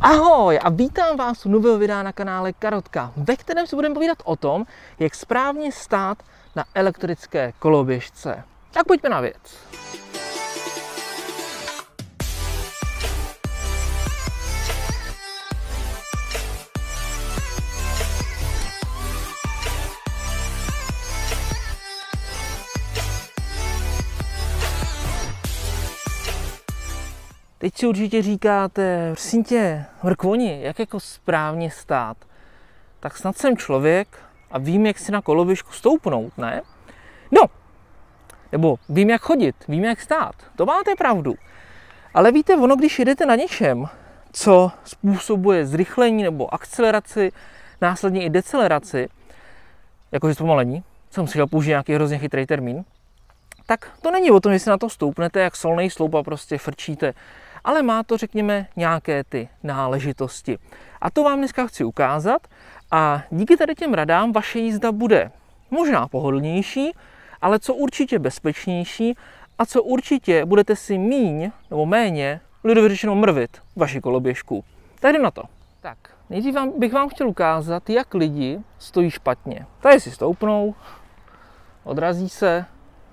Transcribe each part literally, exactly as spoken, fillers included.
Ahoj a vítám vás u nového videa na kanále Karotka, ve kterém si budeme povídat o tom, jak správně stát na elektrické koloběžce. Tak pojďme na věc. Teď si určitě říkáte, prosím tě, mrkvoni, jak jako správně stát? Tak snad jsem člověk a vím, jak si na koloběžku stoupnout, ne? No, nebo vím, jak chodit, vím, jak stát. To máte pravdu. Ale víte, ono, když jedete na něčem, co způsobuje zrychlení nebo akceleraci, následně i deceleraci, jakože zpomalení, jsem si chtěl použít nějaký hrozně chytrý termín, tak to není o tom, že si na to stoupnete, jak solnej sloup a prostě frčíte, ale má to, řekněme, nějaké ty náležitosti. A to vám dneska chci ukázat a díky tady těm radám vaše jízda bude možná pohodlnější, ale co určitě bezpečnější a co určitě budete si míň nebo méně lidově řečeno mrvit vaši koloběžku. Tak jdem na to. Tak, nejdřív vám, bych vám chtěl ukázat, jak lidi stojí špatně. Tady si stoupnou, odrazí se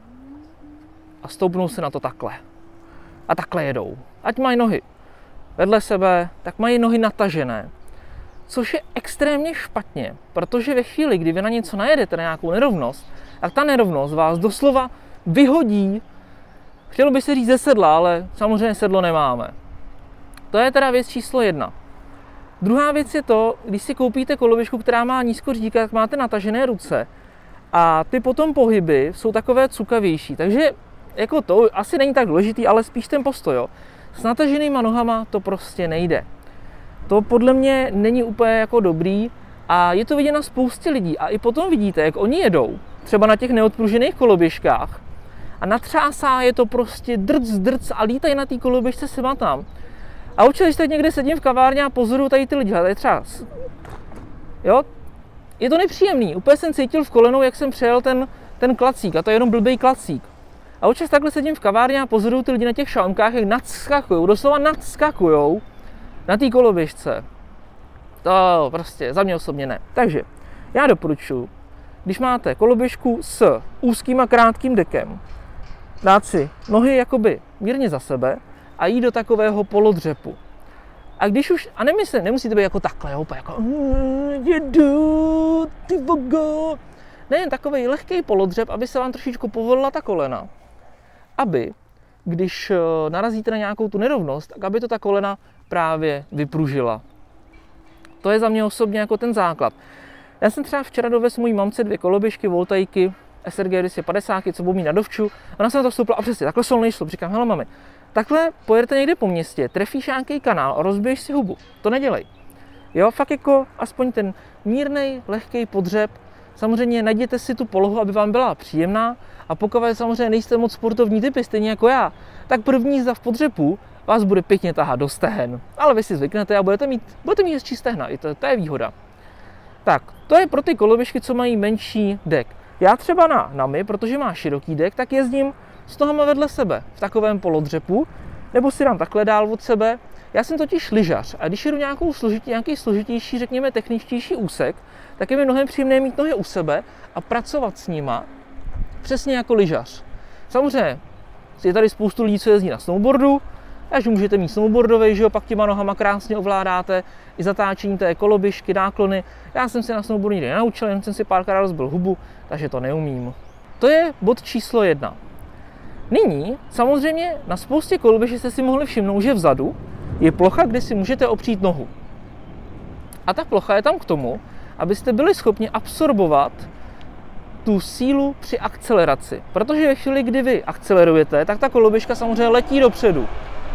a stoupnou se na to takhle. A takhle jedou. Ať mají nohy vedle sebe, tak mají nohy natažené. Což je extrémně špatně, protože ve chvíli, kdy vy na něco najedete, na nějakou nerovnost, tak ta nerovnost vás doslova vyhodí, chtělo by se říct ze sedla, ale samozřejmě sedlo nemáme. To je teda věc číslo jedna. Druhá věc je to, když si koupíte koloběžku, která má nízko řídítka, tak máte natažené ruce a ty potom pohyby jsou takové cukavější, takže jako to asi není tak důležitý, ale spíš ten postoj, jo. S nataženýma nohama to prostě nejde. To podle mě není úplně jako dobrý a je to vidět na spoustě lidí. A i potom vidíte, jak oni jedou, třeba na těch neodpružených koloběžkách a natřásá je to prostě drc, drc a lítají na té koloběžce seba tam. A občas, když teď někde sedím v kavárně a pozoruju tady ty lidi, tady třeba, jo, je to nepříjemný. Úplně jsem cítil v kolenou, jak jsem přejel ten, ten klacík a to je jenom blbej klacík. A občas takhle sedím v kavárně a pozoruju ty lidi na těch šalmkách, jak nadskakujou, doslova nadskakujou na té koloběžce. To prostě za mě osobně ne. Takže já doporučuji, když máte koloběžku s úzkým a krátkým dekem, dát si nohy jakoby mírně za sebe a jít do takového polodřepu. A když už, a nemyslím, nemusíte být jako takhle, jo, jako jedu, ty vogo. Nejen takový lehký polodřep, aby se vám trošičku povolila ta kolena. Aby, když narazíte na nějakou tu nerovnost, tak aby to ta kolena právě vypružila. To je za mě osobně jako ten základ. Já jsem třeba včera dovez mojí mamce dvě koloběžky, voltajky, S R G dvě stě padesát, co budou mít na dovču. Ona se na to vstoupila a přesně, takhle solnej šlo. Říkám, hele mami, takhle pojedete někde po městě, trefíš nějaký kanál a rozbiješ si hubu. To nedělej. Jo, fakt jako aspoň ten mírnej, lehký podřep. Samozřejmě najděte si tu polohu, aby vám byla příjemná a pokud samozřejmě nejste moc sportovní typy, stejně jako já, tak první jízda v podřepu vás bude pěkně tahat do stehen. Ale vy si zvyknete a budete mít, budete mít hezčí stehna, i to, to je výhoda. Tak, to je pro ty koloběžky, co mají menší dek. Já třeba na Nami, protože má široký dek, tak jezdím s nohama vedle sebe v takovém polodřepu, nebo si dám takhle dál od sebe. Já jsem totiž lyžař a když jedu nějakou složitý, nějaký složitější, řekněme techničtější úsek, tak je mi mnohem příjemné mít nohy u sebe a pracovat s nima přesně jako lyžař. Samozřejmě je tady spoustu lidí, co jezdí na snowboardu, takže můžete mít snowboardový, že jo, pak těma nohama krásně ovládáte i zatáčení té koloběžky, náklony. Já jsem se na snowboardu nikdy nenaučil, jen jsem si párkrát rozbil hubu, takže to neumím. To je bod číslo jedna. Nyní samozřejmě na spoustě koloběžek jste si mohli všimnout, že vzadu je plocha, kde si můžete opřít nohu. A ta plocha je tam k tomu, abyste byli schopni absorbovat tu sílu při akceleraci. Protože ve chvíli, kdy vy akcelerujete, tak ta koloběžka samozřejmě letí dopředu.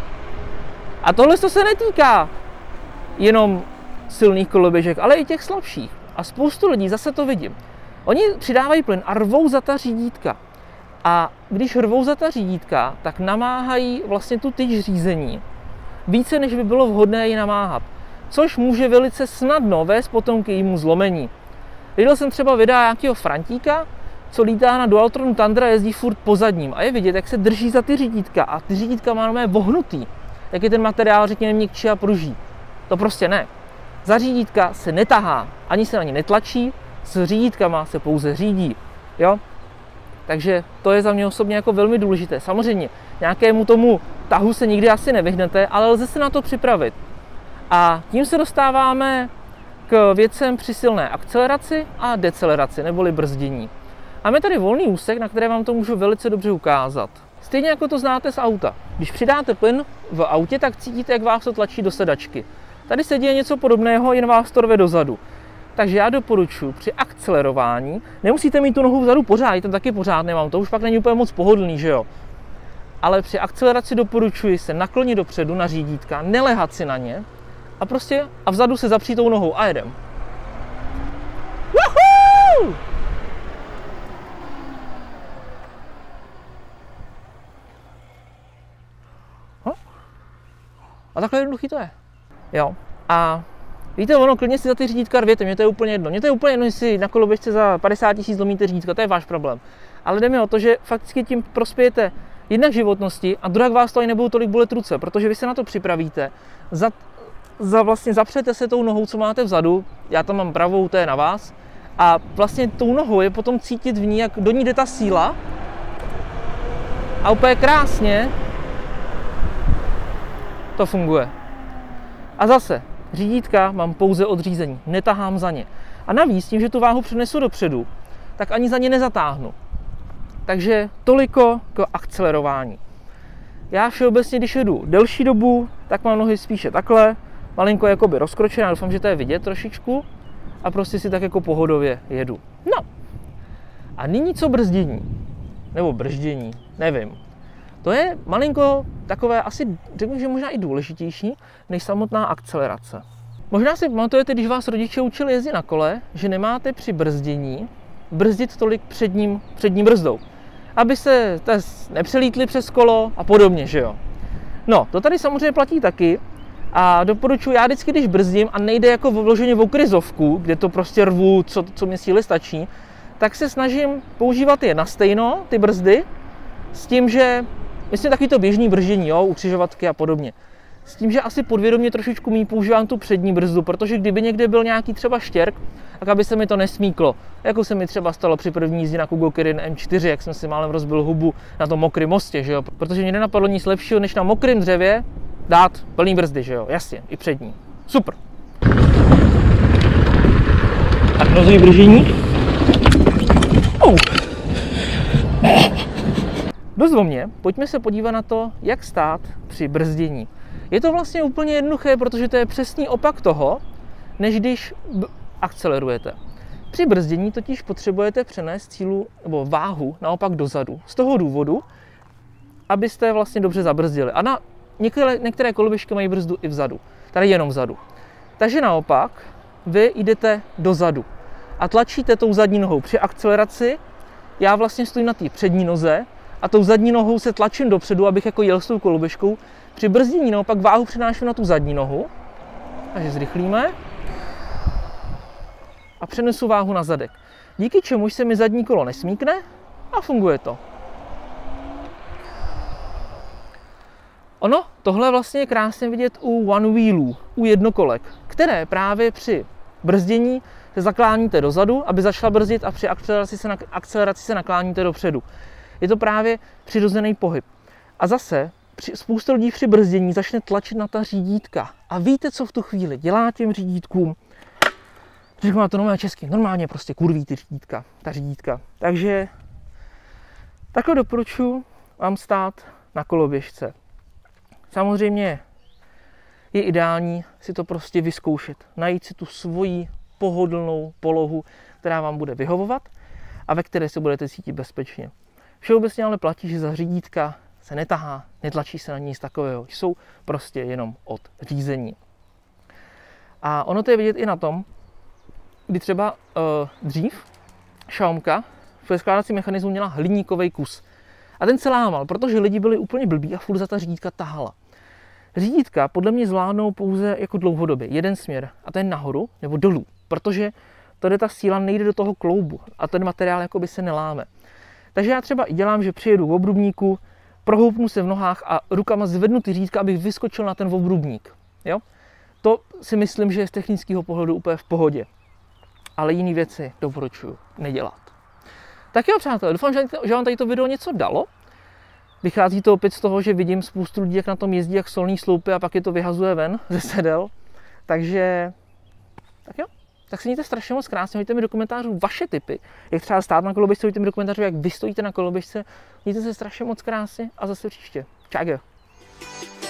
A tohle to se netýká jenom silných koloběžek, ale i těch slabších. A spoustu lidí, zase to vidím, oni přidávají plyn a rvou za ta řídítka. A když rvou za ta řídítka, tak namáhají vlastně tu tyč řízení více, než by bylo vhodné ji namáhat. Což může velice snadno vést potom k jejímu zlomení. Viděl jsem třeba videa nějakého Frantíka, co lítá na Dualtronu Tundra a jezdí furt po zadním. A je vidět, jak se drží za ty řídítka a ty řídítka má normálně vohnutý. Jak je ten materiál, řekněme, měkčí a pruží. To prostě ne. Za řídítka se netahá, ani se na ně netlačí, s řídítkama se pouze řídí. Jo? Takže to je za mě osobně jako velmi důležité. Samozřejmě nějakému tomu tahu se nikdy asi nevyhnete, ale lze se na to připravit. A tím se dostáváme k věcem při silné akceleraci a deceleraci, neboli brzdění. Máme tady volný úsek, na které vám to můžu velice dobře ukázat. Stejně jako to znáte z auta. Když přidáte plyn v autě, tak cítíte, jak vás to tlačí do sedačky. Tady se děje něco podobného, jen vás to rve dozadu. Takže já doporučuji při akcelerování, nemusíte mít tu nohu vzadu pořád, ten taky pořád nemám, to už pak není úplně moc pohodlný, že jo. Ale při akceleraci doporučuji se naklonit dopředu na řídítka, nelehat si na ně a prostě a vzadu se zapřít tou nohou a jedem. Woohoo! A takhle jednoduchý to je. Jo. A víte, ono, klidně si za ty řídítka rvěte, mně to je úplně jedno. Mně to je úplně jedno, jestli na koloběžce za padesát tisíc zlomíte řídítka, to je váš problém. Ale jde mi o to, že fakticky tím prospějete jednak životnosti a druhak vás to ani nebudou tolik bolet ruce, protože vy se na to připravíte, za, za vlastně zapřete se tou nohou, co máte vzadu, já tam mám pravou, to je na vás, a vlastně tou nohou je potom cítit v ní, jak do ní jde ta síla a úplně krásně to funguje. A zase, řídítka mám pouze od řízení, netahám za ně. A navíc, tím, že tu váhu přenesu dopředu, tak ani za ně nezatáhnu. Takže toliko k akcelerování. Já všeobecně, když jedu delší dobu, tak mám nohy spíše takhle, malinko jakoby rozkročená, doufám, že to je vidět trošičku, a prostě si tak jako pohodově jedu. No. A nyní co brzdění? Nebo brždění, nevím. To je malinko takové, asi řeknu, že možná i důležitější, než samotná akcelerace. Možná si pamatujete, když vás rodiče učili jezdit na kole, že nemáte při brzdění brzdit tolik předním, přední brzdou, aby se nepřelítli přes kolo a podobně, že jo. No, to tady samozřejmě platí taky a doporučuji, já vždycky, když brzdím a nejde jako vloženě v okryzovku, kde to prostě rvu, co, co mě síly stačí, tak se snažím používat je na stejno, ty brzdy, s tím, že myslím taky to běžný brždění, jo, u křižovatky a podobně. S tím, že asi podvědomě trošičku méně používám tu přední brzdu, protože kdyby někde byl nějaký třeba štěrk, tak aby se mi to nesmíklo. Jako se mi třeba stalo při první jízdě na Kugo Kirin M čtyři, jak jsem si málem rozbil hubu na tom mokrém mostě, že jo. Protože mě nenapadlo nic lepšího, než na mokrém dřevě dát plný brzdy, že jo. Jasně, i přední. Super. Tak nozový brždění. Oh. Dost o mě, pojďme se podívat na to, jak stát při brzdění. Je to vlastně úplně jednoduché, protože to je přesný opak toho, než když akcelerujete. Při brzdění totiž potřebujete přenést sílu nebo váhu naopak dozadu. Z toho důvodu, abyste vlastně dobře zabrzdili. A na některé, některé koloběžky mají brzdu i vzadu. Tady jenom vzadu. Takže naopak vy jdete dozadu a tlačíte tou zadní nohou. Při akceleraci já vlastně stojím na té přední noze a tou zadní nohou se tlačím dopředu, abych jako jel s tou koloběžkou. Při brzdění naopak váhu přenáším na tu zadní nohu, takže zrychlíme a přenesu váhu na zadek. Díky čemuž se mi zadní kolo nesmíkne a funguje to. Ono, tohle vlastně je krásně vidět u one wheelů, u jednokolek, které právě při brzdění se zakláníte dozadu, aby začala brzdit, a při akceleraci se, akceleraci se nakláníte dopředu. Je to právě přirozený pohyb. A zase spousta lidí při brzdění začne tlačit na ta řídítka. A víte, co v tu chvíli dělá těm řídítkům? Řeknu to normálně česky, normálně prostě kurví ty řídítka, ta řídítka. Takže takhle doporučuji vám stát na koloběžce. Samozřejmě je ideální si to prostě vyzkoušet. Najít si tu svoji pohodlnou polohu, která vám bude vyhovovat a ve které se budete cítit bezpečně. Všeobecně ale platí, že za řídítka se netahá, netlačí se na nic takového. Jsou prostě jenom od řízení. A ono to je vidět i na tom, kdy třeba uh, dřív šaumka ve skládací mechanismu měla hliníkový kus. A ten se lámal, protože lidi byli úplně blbí a furt za ta řídítka tahala. Řídítka podle mě zvládnou pouze jako dlouhodobě jeden směr, a ten nahoru nebo dolů, protože tady ta síla nejde do toho kloubu a ten materiál jakoby se neláme. Takže já třeba i dělám, že přijedu v obrubníku, prohoupnu se v nohách a rukama zvednu ty řídítka, abych vyskočil na ten obrubník. Jo? To si myslím, že je z technického pohledu úplně v pohodě. Ale jiné věci doporučuji nedělat. Tak jo, přátelé, doufám, že vám tady to video něco dalo. Vychází to opět z toho, že vidím spoustu lidí, jak na tom jezdí, jak solní sloupy a pak je to vyhazuje ven ze sedel. Takže, tak jo, tak se mějte strašně moc krásně, hoďte mi do komentářů vaše tipy, jak třeba stát na koloběžce, hoďte mi do komentářů, jak vy stojíte na koloběžce. Mějte se strašně moc krásně a zase příště. Čau.